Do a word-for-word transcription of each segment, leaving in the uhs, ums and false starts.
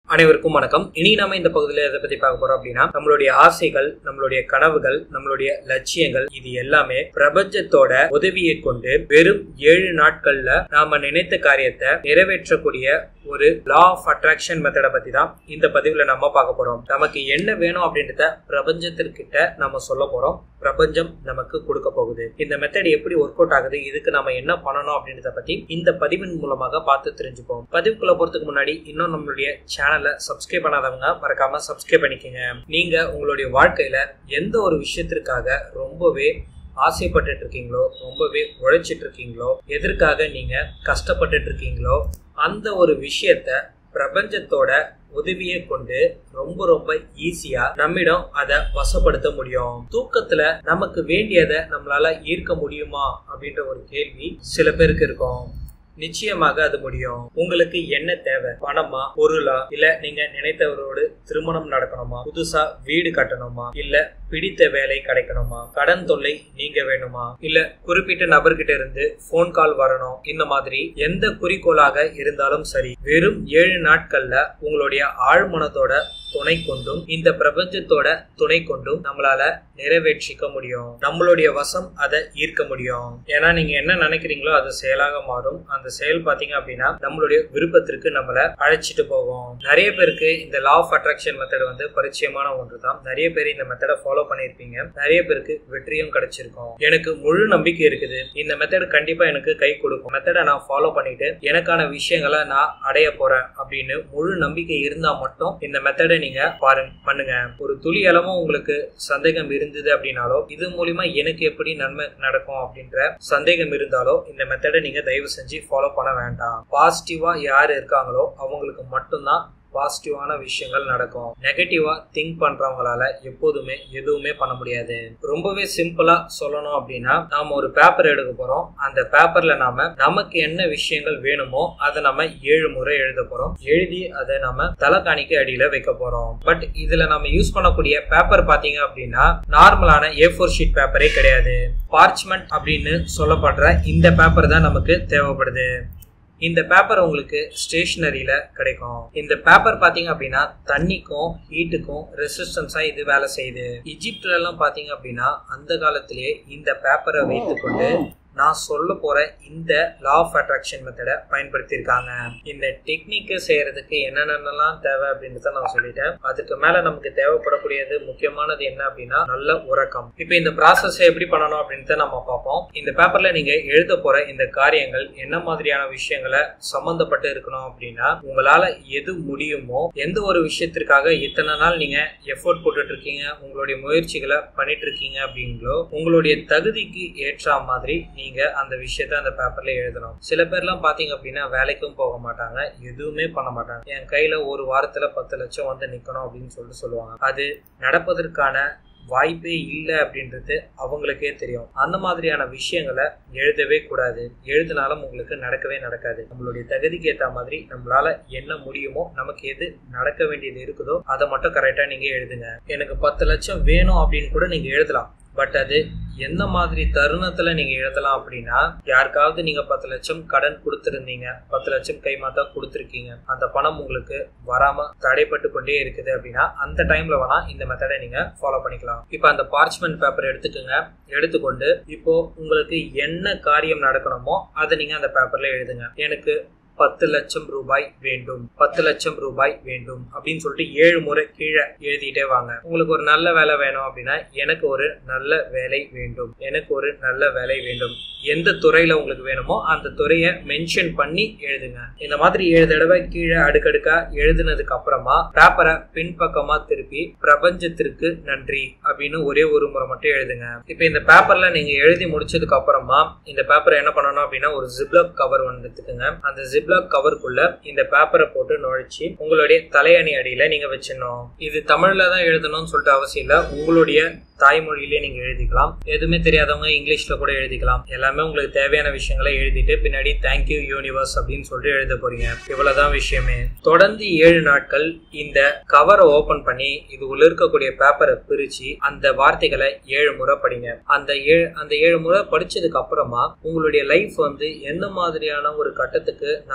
அனைவருக்கும் வணக்கம். இனி நாம இந்த பகுதியில எதை பத்தி பார்க்க போறோம் அப்படின்னா, நம்மளுடைய ஆசைகள், நம்மளுடைய கனவுகள், நம்மளுடைய லட்சியங்கள் இது எல்லாமே பிரபஞ்சத்தோட உதவியை கொண்டு வெறும் ஏழு நாட்கள்ல நாம நினைத்த காரியத்தை நிறைவேற்றக்கூடிய ஒரு லா ஆஃப் அட்ராக்ஷன் மெத்தடை பத்தி தான் இந்த பதிவுல நம்ம பார்க்க போறோம். நமக்கு என்ன வேணும் அப்படின்றத பிரபஞ்சத்திற்கிட்ட நம்ம சொல்ல போறோம். பிரபஞ்சம் நமக்கு கொடுக்க போகுது. இந்த மெத்தட் எப்படி ஒர்க் அவுட் ஆகுது, இதுக்கு நம்ம என்ன பண்ணணும் அப்படின்றத பத்தி இந்த பதிவின் மூலமாக பார்த்து தெரிஞ்சுப்போம். பதிவுக்குள்ள போறதுக்கு முன்னாடி இன்னும் நம்மளுடைய சேனலை சப்ஸ்கிரைப் பண்ணாதவங்க மறக்காம சப்ஸ்கிரைப் பண்ணிக்கோங்க. நீங்க உங்களுடைய வாழ்க்கையில எந்த ஒரு விஷயத்திற்காக ரொம்பவே ஆசைப்பட்டு இருக்கீங்களோ, ரொம்பவே உழைச்சிட்டு இருக்கீங்களோ, எதற்காக நீங்க கஷ்டப்பட்டு இருக்கீங்களோ, அந்த ஒரு விஷயத்த பிரபஞ்சத்தோட உதவியை கொண்டு ரொம்ப ரொம்ப ஈஸியா நம்மிடம் அதை வசப்படுத்த முடியும். தூக்கத்துல நமக்கு வேண்டியதை நம்மளால ஈர்க்க முடியுமா அப்படின்ற ஒரு கேள்வி சில பேருக்கு இருக்கும். நிச்சயமாக அது முடியும். உங்களுக்கு என்ன தேவை? பணமா, பொருளா, இல்ல நீங்க நினைத்தவரோடு திருமணம் நடக்கணுமா, புதுசா வீடு கட்டணுமா, இல்ல பிடித்த வேலை கிடைக்கணுமா, கடன் தொல்லை நீங்க வேணுமா, இல்ல குறிப்பிட்ட நபர்கிட்ட இருந்து போன் கால் வரணும், இந்த மாதிரி எந்த குறிக்கோளாக இருந்தாலும் சரி, வெறும் ஏழு நாட்கள்ல உங்களுடைய ஆழ்மனத்தோட துணை கொண்டும் இந்த பிரபஞ்சத்தோட துணை கொண்டும் நம்மளால நிறைவேற்றிக்க முடியும். நம்மளுடைய வசம் அதை ஈர்க்க முடியும். ஏன்னா நீங்க என்ன நினைக்கிறீங்களோ அது செயலாக மாறும். அந்த செயல் பாத்தீங்க அப்படின்னா நம்மளுடைய விருப்பத்திற்கு நம்மள அழைச்சிட்டு போகும். நிறைய பேருக்கு இந்த லா ஆஃப் அட்ராக்ஷன் மெத்தட் வந்து பரிச்சயமான ஒன்று தான். நிறைய பேர் இந்த மெத்தடை ஃபாலோ பண்ணிருப்பீங்க. நிறைய பேருக்கு வெற்றியும் கிடைச்சிருக்கும். எனக்கு முழு நம்பிக்கை இருக்குது, இந்த மெத்தட் கண்டிப்பா எனக்கு கை கொடுக்கும், மெத்தடை நான் ஃபாலோ பண்ணிட்டு எனக்கான விஷயங்களை நான் அடைய போறேன் அப்படின்னு முழு நம்பிக்கை இருந்தா மட்டும் இந்த மெத்தடை நீங்க பாருங்க பண்ணுங்க. ஒரு துளி அளவும் உங்களுக்கு சந்தேகம் இருந்தது அப்படின்னாலோ, இது மூலியமா எனக்கு எப்படி நன்மை நடக்கும் அப்படின்ற சந்தேகம் இருந்தாலோ இந்த மெத்தடை நீங்க தயவு செஞ்சு ஃபாலோ பண்ண வேண்டாம். பாசிட்டிவா யாரு இருக்காங்களோ அவங்களுக்கு மட்டும்தான் பாசிட்டிவான விஷயங்கள் நடக்கும். நெகட்டிவா திங்க் பண்றவங்களால எப்போதுமே எதுவுமே பண்ண முடியாது. ரொம்பவே சிம்பிளா சொல்லணும் அப்படின்னா, நாம ஒரு பேப்பர் எடுக்க போறோம். அந்த பேப்பர்ல நாம நமக்கு என்ன விஷயங்கள் வேணுமோ அதை நம்ம ஏழு முறை எழுத போறோம். எழுதி அதை நம்ம தலைகாணிக்கு அடியில வைக்க போறோம். பட் இதுல நம்ம யூஸ் பண்ணக்கூடிய பேப்பர் பாத்தீங்க அப்படின்னா நார்மலான ஏ ஃபோர் ஷீட் பேப்பரே கிடையாது. பார்ச்மெண்ட் அப்படின்னு சொல்லப்படுற இந்த பேப்பர் தான் நமக்கு தேவைப்படுது. இந்த பேப்பர் உங்களுக்கு ஸ்டேஷனரியில கிடைக்கும். இந்த பேப்பர் பாத்தீங்க அப்படின்னா தண்ணிக்கும் ஹீட்டுக்கும் ரெசிஸ்டன்ஸா இது வேலை செய்யுது. இஜிப்ட்ல எல்லாம் பாத்தீங்க அப்படின்னா அந்த காலத்திலேயே இந்த பேப்பரை வைத்துக்கொண்டு நான் சொல்ல போற இந்த லா ஆஃப் அட்ராக்ஷன் மெத்தடை பயன்படுத்தி இருக்காங்க. இந்த டெக்னிக்கு செய்யறதுக்கு என்னென்னலாம் தேவை அப்படின்றத நான் சொல்லிட்டேன். அதுக்கு மேல நமக்கு தேவைப்படக்கூடியது முக்கியமானது என்ன அப்படின்னா நல்ல உறக்கம். இப்ப இந்த ப்ராசஸ் எப்படி பண்ணணும் அப்படின்றத நம்ம பார்ப்போம். இந்த பேப்பர்ல நீங்க எழுத போற இந்த காரியங்கள் என்ன மாதிரியான விஷயங்களை சம்பந்தப்பட்டு இருக்கணும் அப்படின்னா, உங்களால எது முடியுமோ, எந்த ஒரு விஷயத்திற்காக இத்தனை நாள் நீங்க எஃபோர்ட் போட்டுட்டு இருக்கீங்க, உங்களுடைய முயற்சிகளை பண்ணிட்டு இருக்கீங்க அப்படிங்களோ, உங்களுடைய தகுதிக்கு ஏற்ற மாதிரி நீங்க அந்த விஷயத்த அந்த பேப்பர்ல எழுதணும். சில பேர்லாம் பாத்தீங்க அப்படின்னா வேலைக்கும் போக மாட்டாங்க, எதுவுமே பண்ண மாட்டாங்க. என் கையில ஒரு வாரத்துல பத்து லட்சம் வந்து நிக்கணும் அப்படின்னு சொல்லிட்டு சொல்லுவாங்க. அது நடப்பதற்கான வாய்ப்பே இல்லை அப்படின்றது அவங்களுக்கே தெரியும். அந்த மாதிரியான விஷயங்களை எழுதவே கூடாது. எழுதினாலும் உங்களுக்கு நடக்கவே நடக்காது. நம்மளுடைய தகுதிக்கு ஏற்ற மாதிரி நம்மளால என்ன முடியுமோ, நமக்கு எது நடக்க வேண்டியது இருக்குதோ அதை மட்டும் கரெக்டா நீங்க எழுதுங்க. எனக்கு பத்து லட்சம் வேணும் அப்படின்னு கூட நீங்க எழுதலாம். பட் அது எந்த மாதிரி தருணத்துல நீங்க எழுதலாம் அப்படின்னா, யாருக்காவது நீங்க பத்து லட்சம் கடன் கொடுத்திருந்தீங்க, பத்து லட்சம் கைமாத்தா கொடுத்துருக்கீங்க, அந்த பணம் உங்களுக்கு வராம தடைப்பட்டு கொண்டே இருக்குது அப்படின்னா அந்த டைம்ல வேணா இந்த மெத்தடை நீங்க ஃபாலோ பண்ணிக்கலாம். இப்ப அந்த பார்ச்மெண்ட் பேப்பர் எடுத்துக்கோங்க. எடுத்துக்கொண்டு இப்போ உங்களுக்கு என்ன காரியம் நடக்கணுமோ அதை நீங்க அந்த பேப்பர்ல எழுதுங்க. எனக்கு பத்து லட்சம் ரூபாய் வேண்டும், பத்து லட்சம் ரூபாய் வேண்டும் அப்படின்னு சொல்லிட்டு ஏழு முறை கீழே எழுதிட்டே வாங்க. உங்களுக்கு ஒரு நல்ல வேலை வேணும் அப்படின்னா, எனக்கு ஒரு நல்ல வேலை வேண்டும், எனக்கு ஒரு நல்ல வேலை வேண்டும். எந்த துறையில உங்களுக்கு வேணுமோ அந்த துறையை மென்ஷன் பண்ணி எழுதுங்க. இந்த மாதிரி ஏழு தடவை கீழே அடுக்கடுக்கா எழுதுனதுக்கு அப்புறமா பேப்பரை பின்பக்கமா திருப்பி பிரபஞ்சத்திற்கு நன்றி அப்படின்னு ஒரே ஒரு முறை மட்டும் எழுதுங்க. இப்ப இந்த பேப்பர்ல நீங்க எழுதி முடிச்சதுக்கு அப்புறமா இந்த பேப்பரை என்ன பண்ணணும் அப்படின்னா, ஒரு ஜிப்லாக் கவர் ஒன்று எடுத்துக்கோங்க. அந்த ஜிப் ஜிப்லாக் கவருக்குள்ள இந்த பேப்பரை போட்டு நுழைச்சி உங்களுடைய தலையணி அடியில நீங்க வச்சிடணும். இது தமிழ்ல தான் எழுதணும்னு சொல்லிட்டு அவசியம் இல்ல. உங்களுடைய தாய்மொழியிலே நீங்க எழுதிக்கலாம். எதுவுமே தெரியாதவங்க இங்கிலீஷ்ல கூட எழுதிக்கலாம். எல்லாமே உங்களுக்கு தேவையான விஷயங்களை எழுதிட்டு பின்னாடி தேங்க்யூ யூனிவர்ஸ் அப்படின்னு சொல்லிட்டு எழுத போறீங்க. இவ்வளவுதான் விஷயமே. தொடர்ந்து ஏழு நாட்கள் இந்த கவரை ஓபன் பண்ணி இது உள்ள இருக்கக்கூடிய பேப்பரை பிரிச்சு அந்த வார்த்தைகளை ஏழு முறை படிங்க. அந்த ஏழு அந்த ஏழு முறை படிச்சதுக்கு அப்புறமா உங்களுடைய லைஃப் வந்து எந்த மாதிரியான ஒரு கட்டத்துக்கு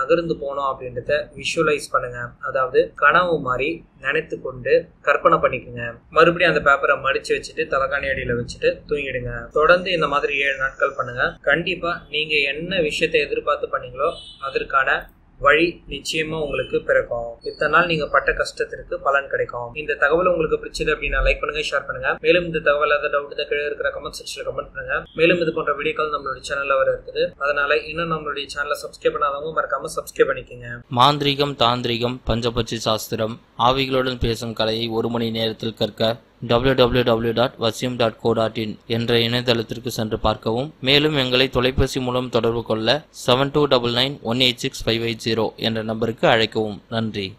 நகர்ந்து போனோம் அப்படின்றத விஷுவலைஸ் பண்ணுங்க. அதாவது கனவு மாதிரி நினைத்து கொண்டு கற்பனை பண்ணிக்கோங்க. மறுபடியும் அந்த பேப்பரை மடிச்சு வச்சுட்டு தலைகாணி அடியில வச்சுட்டு தூங்கிடுங்க. தொடர்ந்து இந்த மாதிரி ஏழு நாட்கள் பண்ணுங்க. கண்டிப்பா நீங்க என்ன விஷயத்தை எதிர்பார்த்து பண்ணீங்களோ அதற்கான வழி நிச்சயமா உங்களுக்கு பிறக்கும். இத்தனை நாள் நீங்க பட்ட கஷ்டத்திற்கு பலன் கிடைக்கும். இந்த தகவல் உங்களுக்கு பிடிச்சது அப்படின்னா லைக் பண்ணுங்க, ஷேர் பண்ணுங்க. மேலும் இந்த தகவல் ஏதாவது டவுட் தான் கீழே இருக்கிற கமெண்ட் செக்ஷன்ல கமெண்ட் பண்ணுங்க. மேலும் இது போன்ற வீடியோக்கள் நம்மளுடைய சேனல்ல வர இருக்குது. அதனால இன்னும் நம்மளுடைய சேனலை சப்ஸ்கிரைப் பண்ணாதவங்க மறக்காம சப்ஸ்கிரைப் பண்ணிக்கோங்க. மாந்திரிகம், தாந்திரிகம், பஞ்சபட்சி சாஸ்திரம், ஆவிகளுடன் பேசும் கலையை ஒரு மணி நேரத்தில் கற்க W W W dot Vasiyam dot co dot in என்ற இணையதளத்திற்கு சென்று பார்க்கவும். மேலும் எங்களை தொலைபேசி மூலம் தொடர்பு கொள்ள seven two double nine one eight six five eight zero என்ற நம்பருக்கு அழைக்கவும். நன்றி.